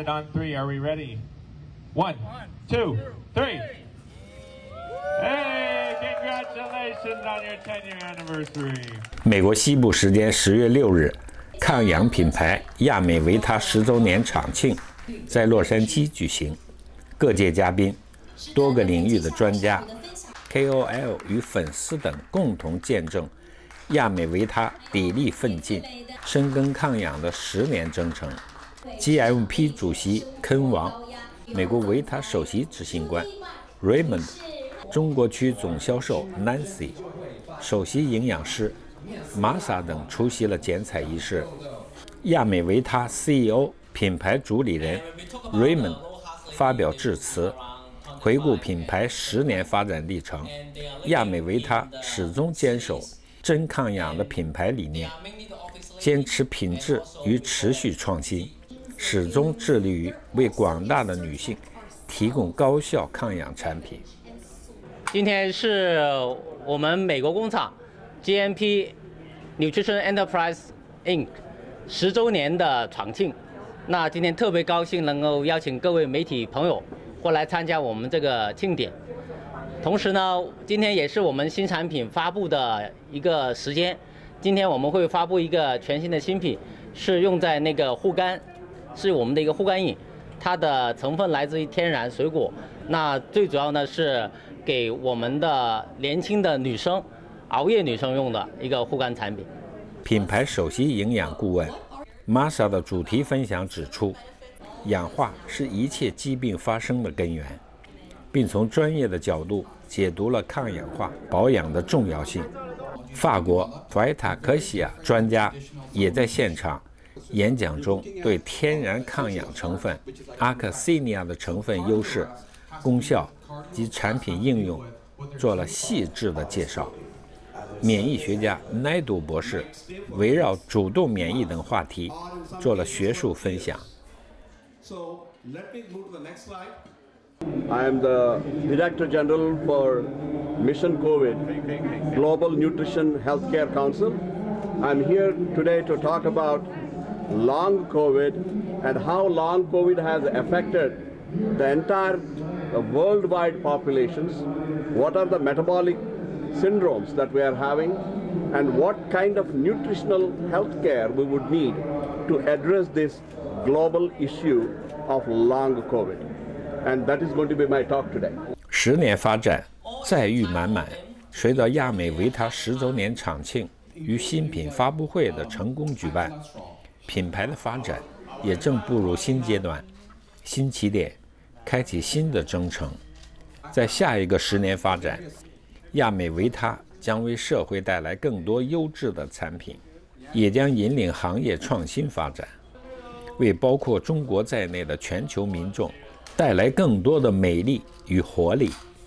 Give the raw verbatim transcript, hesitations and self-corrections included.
on three. Are we ready? One, two, three. Hey, congratulations on your ten year anniversary. 美国西部时间十月六日，抗氧品牌亚美维他十周年场庆在洛杉矶举行，各界嘉宾、多个领域的专家、K O L 与粉丝等共同见证亚美维他砥砺奋进、深耕抗氧的十年征程。G M P 主席坑王、美国维他首席执行官 Raymond、中国区总销售 Nancy、首席营养师 Masa 等出席了剪彩仪式。亚美维他 C E O 品牌主理人 Raymond 发表致辞，回顾品牌十年发展历程。亚美维他始终坚守真抗氧的品牌理念，坚持品质与持续创新，始终致力于为广大的女性提供高效抗氧产品。 今天是我们美国工厂 G M P Nutrition Enterprise Incorporated 十周年的场庆。那今天特别高兴能够邀请各位媒体朋友过来参加我们这个庆典。同时呢，今天也是我们新产品发布的一个时间。今天我们会发布一个全新的新品，是用在那个护肝，是我们的一个护肝饮，它的成分来自于天然水果。那最主要呢是给我们的年轻的女生、熬夜女生用的一个护肝产品。 品牌首席营养顾问 Masa 的主题分享指出，氧化是一切疾病发生的根源，并从专业的角度解读了抗氧化保养的重要性。法国 Vita Cassia 专家也在现场演讲中对天然抗氧成分阿克西尼亚的成分优势、功效及产品应用做了细致的介绍。免疫学家奈杜博士围绕主动免疫等话题做了学术分享。 I am the Director General for Mission COVID, Global Nutrition Healthcare Council. I'm here today to talk about long COVID and how long COVID has affected the entire uh, worldwide populations, what are the metabolic syndromes that we are having, and what kind of nutritional health care we would need to address this global issue of long COVID. And that is going to be my talk today. 十年发展，载誉满满。随着亚美维他十周年场庆与新品发布会的成功举办，品牌的发展也正步入新阶段、新起点，开启新的征程。在下一个十年发展，亚美维他将为社会带来更多优质的产品，也将引领行业创新发展，为包括中国在内的全球民众带来更多的美丽与活力。